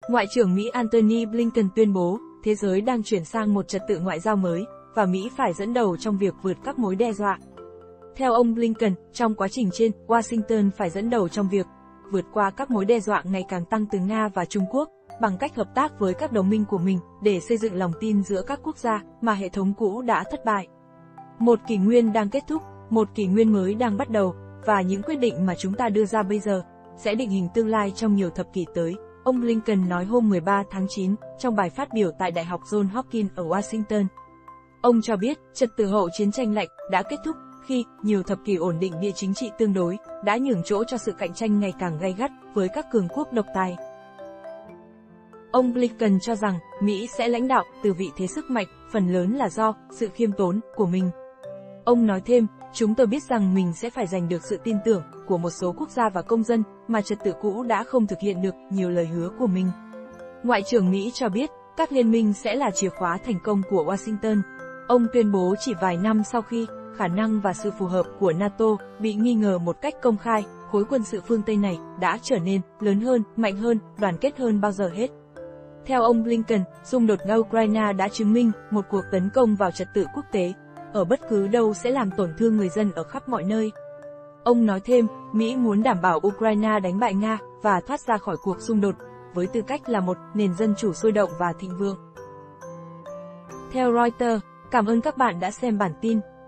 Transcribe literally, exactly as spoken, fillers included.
Ngoại trưởng Mỹ Antony Blinken tuyên bố, thế giới đang chuyển sang một trật tự ngoại giao mới, và Mỹ phải dẫn đầu trong việc vượt các mối đe dọa. Theo ông Blinken, trong quá trình trên, Washington phải dẫn đầu trong việc vượt qua các mối đe dọa ngày càng tăng từ Nga và Trung Quốc, bằng cách hợp tác với các đồng minh của mình, để xây dựng lòng tin giữa các quốc gia mà hệ thống cũ đã thất bại. Một kỷ nguyên đang kết thúc, một kỷ nguyên mới đang bắt đầu, và những quyết định mà chúng ta đưa ra bây giờ sẽ định hình tương lai trong nhiều thập kỷ tới, ông Blinken nói hôm mười ba tháng chín trong bài phát biểu tại Đại học Johns Hopkins ở Washington. Ông cho biết, trật tự hậu chiến tranh lạnh đã kết thúc khi nhiều thập kỷ ổn định địa chính trị tương đối đã nhường chỗ cho sự cạnh tranh ngày càng gay gắt với các cường quốc độc tài. Ông Blinken cho rằng Mỹ sẽ lãnh đạo từ vị thế sức mạnh, phần lớn là do sự khiêm tốn của mình. Ông nói thêm, chúng tôi biết rằng mình sẽ phải giành được sự tin tưởng của một số quốc gia và công dân mà trật tự cũ đã không thực hiện được nhiều lời hứa của mình. Ngoại trưởng Mỹ cho biết, các liên minh sẽ là chìa khóa thành công của Washington. Ông tuyên bố chỉ vài năm sau khi khả năng và sự phù hợp của NATO bị nghi ngờ một cách công khai, khối quân sự phương Tây này đã trở nên lớn hơn, mạnh hơn, đoàn kết hơn bao giờ hết. Theo ông Blinken, xung đột Nga-Ukraine đã chứng minh một cuộc tấn công vào trật tự quốc tế ở bất cứ đâu sẽ làm tổn thương người dân ở khắp mọi nơi. Ông nói thêm, Mỹ muốn đảm bảo Ukraine đánh bại Nga và thoát ra khỏi cuộc xung đột, với tư cách là một nền dân chủ sôi động và thịnh vượng. Theo Reuters, cảm ơn các bạn đã xem bản tin.